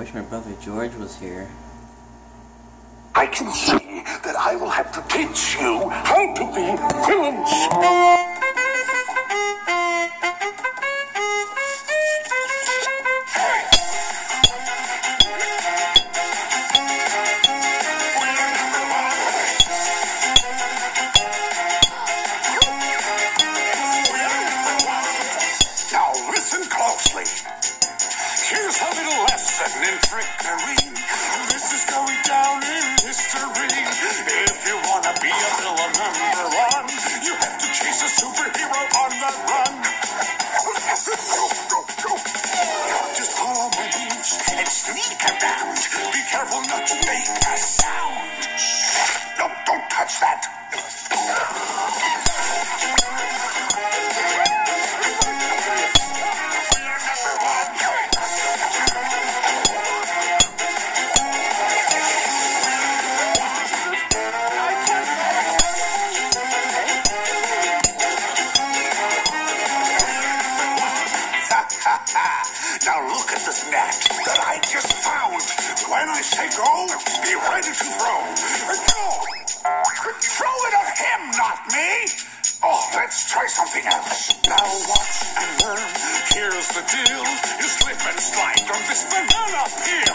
wish my brother George was here. I can see that I will have to teach you how to be villains. Now listen closely. Here's a little lesson in trickery. This is going down in history. If you wanna be a villain #1, you have to chase a superhero on the run. Just follow my moves and sneak around. Be careful not to make a sound. No, don't touch that. Now look at this net that I just found. When I say go, be ready to throw. Go! Throw it at him, not me! Oh, let's try something else. Now watch and learn. Here's the deal. You slip and slide on this banana peel.